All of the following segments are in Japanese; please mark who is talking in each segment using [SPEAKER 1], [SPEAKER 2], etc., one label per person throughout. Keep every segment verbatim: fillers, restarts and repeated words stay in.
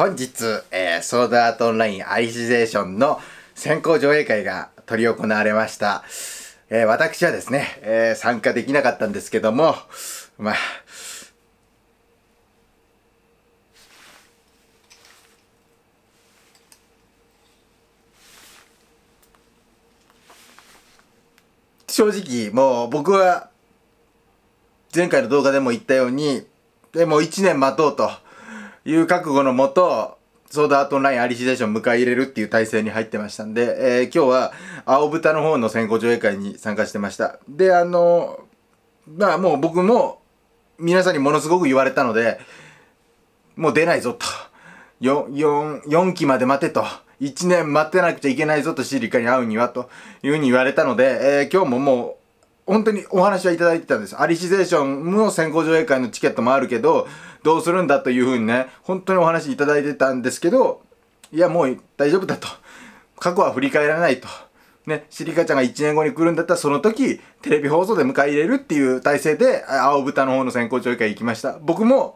[SPEAKER 1] 本日、えー、ソードアートオンラインアリシゼーションの先行上映会が執り行われました。えー、私はですね、えー、参加できなかったんですけども、まあ、正直もう僕は前回の動画でも言ったように、でもういちねん待とうという覚悟のもと、ソードアートオンラインアリシゼーション迎え入れるっていう体制に入ってましたんで、えー、今日は青豚の方の先行上映会に参加してました。で、あの、まあもう僕も皆さんにものすごく言われたので、もう出ないぞと。よん、よん、よんきまで待てと。いちねん待ってなくちゃいけないぞとシリカに会うにはというふうに言われたので、えー、今日ももう本当にお話はいただいてたんです。アリシゼーションの先行上映会のチケットもあるけど、どうするんだというふうにね、本当にお話いただいてたんですけど、いやもう大丈夫だと。過去は振り返らないと。ね、シリカちゃんがいちねんごに来るんだったらその時、テレビ放送で迎え入れるっていう体制で、青豚の方の先行上映会行きました。僕も、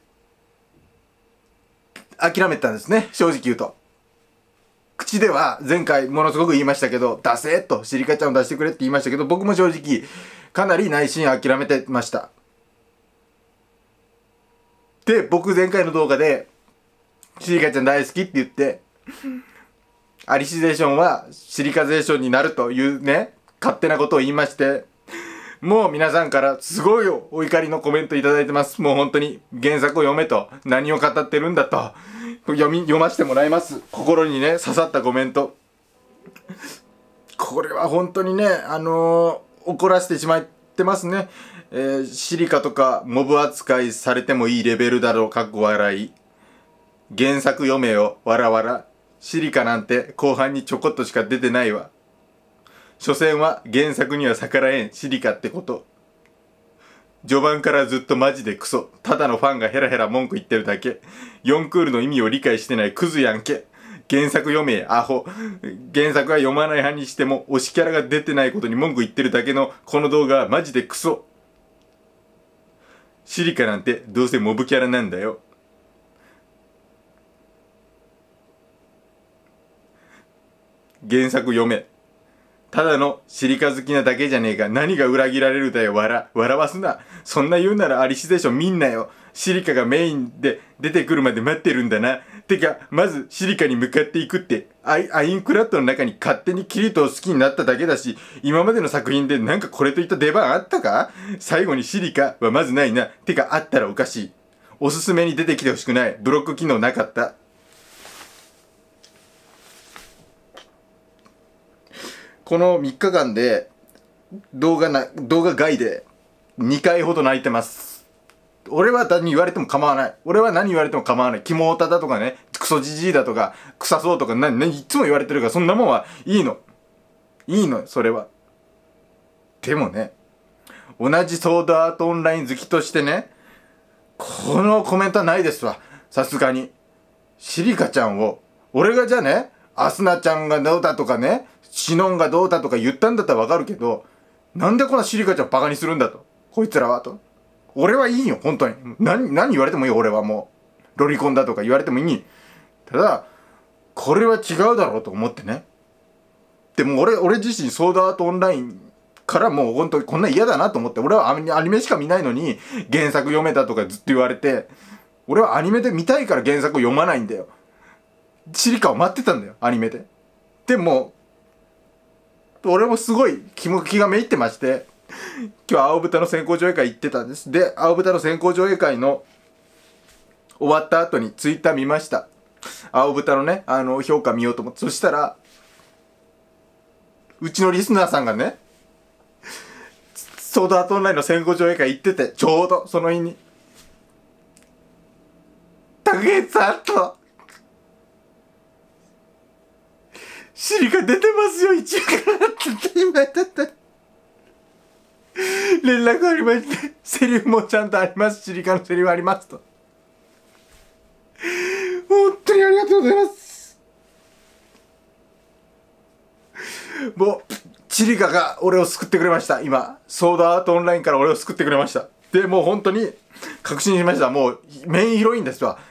[SPEAKER 1] 諦めたんですね、正直言うと。口では前回ものすごく言いましたけど、出せと、シリカちゃんを出してくれって言いましたけど、僕も正直、かなり内心諦めてました。で、僕前回の動画で、シリカちゃん大好きって言って、アリシゼーションはシリカゼーションになるというね、勝手なことを言いまして、もう皆さんからすごいお怒りのコメントいただいてます。もう本当に原作を読めと、何を語ってるんだと、読み、読ませてもらいます。心にね、刺さったコメント。これは本当にね、あのー、怒らせてしまってますね。えー、シリカとかモブ扱いされてもいいレベルだろう、かっこ笑い。原作読めよ、わらわら。シリカなんて後半にちょこっとしか出てないわ。所詮は原作には逆らえんシリカってこと。序盤からずっとマジでクソ。ただのファンがヘラヘラ文句言ってるだけ。よんクールの意味を理解してないクズやんけ。原作読めアホ。原作は読まない派にしても推しキャラが出てないことに文句言ってるだけのこの動画はマジでクソ。シリカなんてどうせモブキャラなんだよ。原作読め。ただのシリカ好きなだけじゃねえか。何が裏切られるだよ、笑。笑わすな。そんな言うならアリシゼーション見んなよ。シリカがメインで出てくるまで待ってるんだな。てか、まずシリカに向かっていくって、アイ、アインクラッドの中に勝手にキリトを好きになっただけだし、今までの作品でなんかこれといった出番あったか？最後にシリカはまずないな。てか、あったらおかしい。おすすめに出てきてほしくない。ブロック機能なかった。このみっかかんで動画な、動画外でにかいほど泣いてます。俺は何言われても構わない。俺は何言われても構わない。キモオタだとかね、クソジジイだとか、臭そうとか、な、な、いつも言われてるから、そんなもんはいいの。いいの、それは。でもね、同じソードアートオンライン好きとしてね、このコメントはないですわ。さすがに。シリカちゃんを、俺がじゃあね、アスナちゃんがどうだとかね、シノンがどうだとか言ったんだったらわかるけど、なんでこんなシリカちゃんバカにするんだと。こいつらはと。俺はいいよ、本当に。何、何言われてもいいよ、俺はもう。ロリコンだとか言われてもいい。ただ、これは違うだろうと思ってね。でも俺、俺自身ソードアートオンラインからもう本当にこんな嫌だなと思って、俺はアニメしか見ないのに原作読めたとかずっと言われて、俺はアニメで見たいから原作を読まないんだよ。シリカを待ってたんだよ、アニメで。でも、俺もすごい気も気がめいってまして、今日青豚の先行上映会行ってたんです。で、青豚の先行上映会の終わった後にツイッター見ました。青豚のね、あの、評価見ようと思って。そしたら、うちのリスナーさんがね、ソードアートオンラインの先行上映会行ってて、ちょうどその日に、竹内さんと、シリカ出てますよ、一話からって今だった連絡ありまして、セリフもちゃんとあります。シリカのセリフありますと。本当にありがとうございます。もう、シリカが俺を救ってくれました。今、ソードアートオンラインから俺を救ってくれました。で、もう本当に確信しました。もうメインヒロインですわ。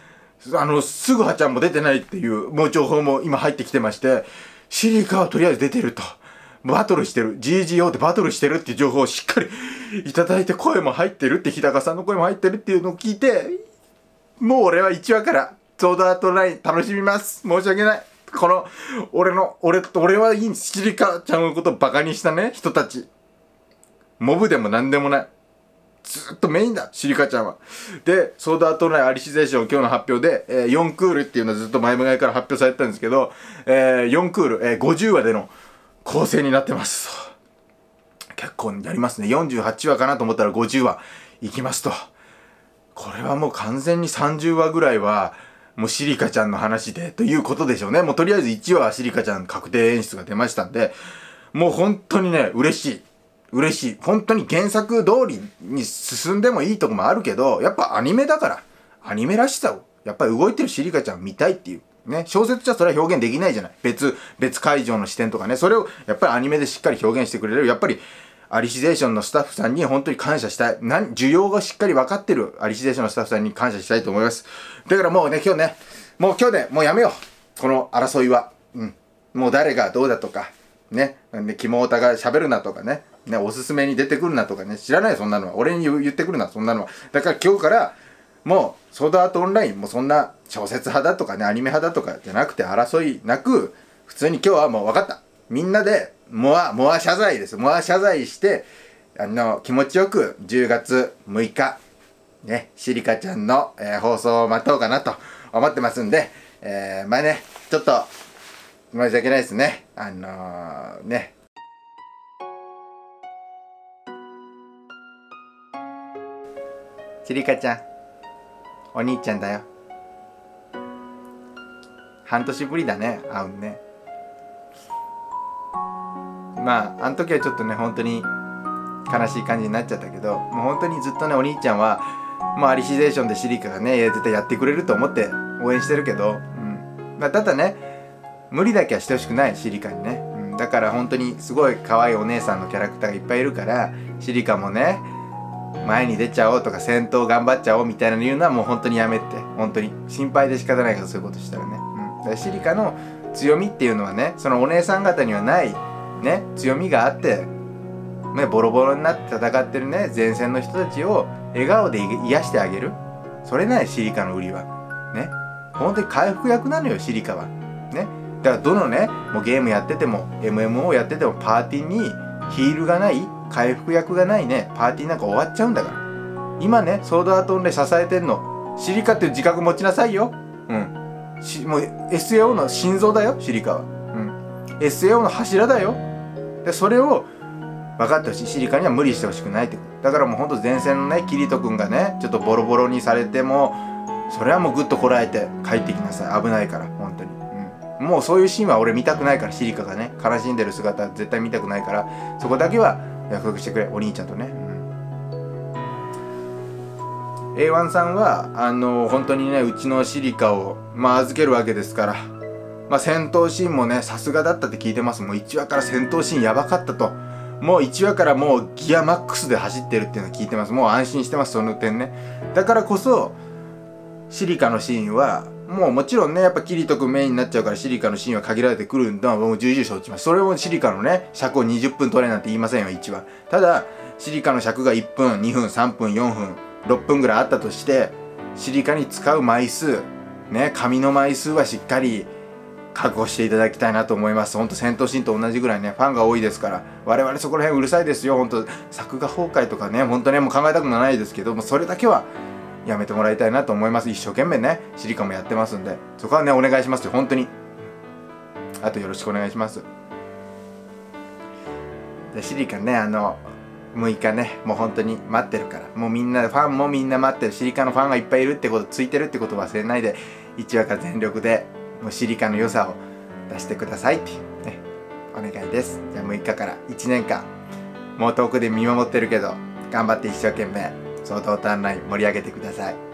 [SPEAKER 1] あのすぐはちゃんも出てないっていうもう情報も今入ってきてまして、シリカはとりあえず出てると、バトルしてる ジージーオー でバトルしてるっていう情報をしっかりいただいて、声も入ってるって、日高さんの声も入ってるっていうのを聞いて、もう俺はいちわからソードアートライン楽しみます。申し訳ない。この俺の俺と俺はいいんです。シリカちゃんのことをバカにしたね人たち、モブでもなんでもない、ずっとメインだシリカちゃんは。でソードアートオンラインアリシゼーション今日の発表で、えー、よんクールっていうのはずっと前々から発表されてたんですけど、えー、よんクール、えー、ごじゅうわでの構成になってます。結構やりますね。よんじゅうはちわかなと思ったらごじゅうわいきますと。これはもう完全にさんじゅうわぐらいはもうシリカちゃんの話でということでしょうね。もうとりあえずいちわはシリカちゃん確定演出が出ましたんで、もう本当にね嬉しい嬉しい。本当に原作通りに進んでもいいとこもあるけど、やっぱアニメだからアニメらしさをやっぱり動いてるシリカちゃん見たいっていうね。小説じゃそれは表現できないじゃない。別別会場の視点とかね、それをやっぱりアニメでしっかり表現してくれる、やっぱりアリシゼーションのスタッフさんに本当に感謝したい。何需要がしっかり分かってるアリシゼーションのスタッフさんに感謝したいと思います。だからもうね今日ねもう今日でもうやめようこの争いは。うんもう誰がどうだとかね、キモオタが喋るなとかね、ねおすすめに出てくるなとかね、知らないそんなのは。俺に言ってくるなそんなのは。だから今日からもうソードアートオンラインもそんな小説派だとかねアニメ派だとかじゃなくて争いなく、普通に今日はもう分かった、みんなでモアモア謝罪です。モア謝罪してあの気持ちよくじゅうがつむいかねシリカちゃんの、えー、放送を待とうかなと思ってますんで、えー、まあねちょっと申し訳ないですね。あのー、ねシリカちゃんお兄ちゃんだよ。半年ぶりだね会うね。まああの時はちょっとね本当に悲しい感じになっちゃったけど、もう本当にずっとねお兄ちゃんはもうアリシゼーションでシリカがね絶対やってくれると思って応援してるけど、うんまあ、ただね無理だけはしてほしくないシリカにね、うん、だから本当にすごい可愛いお姉さんのキャラクターがいっぱいいるから、シリカもね前に出ちゃおうとか戦闘頑張っちゃおうみたいなの言うのはもう本当にやめて、本当に心配で仕方ないからそういうことしたらね、うん、だからシリカの強みっていうのはねそのお姉さん方にはないね強みがあって、ね、ボロボロになって戦ってるね前線の人たちを笑顔で癒してあげる、それないシリカの売りはね。本当に回復役なのよシリカはね。だからどのねもうゲームやってても エムエムオー やっててもパーティーにヒールがない回復役がないねパーティーなんか終わっちゃうんだから。今ねソードアートオンライン支えてんのシリカっていう自覚持ちなさいよ。うんしもう エスエーオー の心臓だよシリカは。うん エスエーオー の柱だよ。でそれを分かってほしい。シリカには無理してほしくないってこと。だからもうほんと前線のねキリト君がねちょっとボロボロにされてもそれはもうグッとこらえて帰ってきなさい。危ないから本当に、うん、もうそういうシーンは俺見たくないから、シリカがね悲しんでる姿絶対見たくないから、そこだけは約束してくれお兄ちゃんとね、うん、エーワン さんはあの本当にねうちのシリカを、まあ、預けるわけですから、まあ、戦闘シーンもねさすがだったって聞いてます。もういちわから戦闘シーンやばかったと、もういちわからもうギアマックスで走ってるっていうのを聞いてます。もう安心してますその点ね。だからこそシリカのシーンはもうもちろんねやっぱキリト君メインになっちゃうからシリカのシーンは限られてくるんだ。もう重々承知します。それもシリカのね尺をにじゅっぷん取れなんて言いませんよいちわ。ただシリカの尺がいっぷんにふんさんぷんよんぷんろっぷんぐらいあったとして、シリカに使う枚数ね紙の枚数はしっかり確保していただきたいなと思います。ほんと戦闘シーンと同じぐらいねファンが多いですから、我々そこら辺うるさいですよ。ほんと作画崩壊とかねほんとねもう考えたくもないですけども、それだけはやめてもらいたいなと思います。一生懸命ねシリカもやってますんで、そこはねお願いしますよ本当に。あとよろしくお願いします。でシリカねあのむいかねもう本当に待ってるから、もうみんなファンもみんな待ってる。シリカのファンがいっぱいいるってこと、ついてるってことを忘れないでいちわから全力でもうシリカの良さを出してくださいっていうねお願いです。じゃあむいかからいちねんかんもう遠くで見守ってるけど頑張って一生懸命ソードアートオンライン盛り上げてください。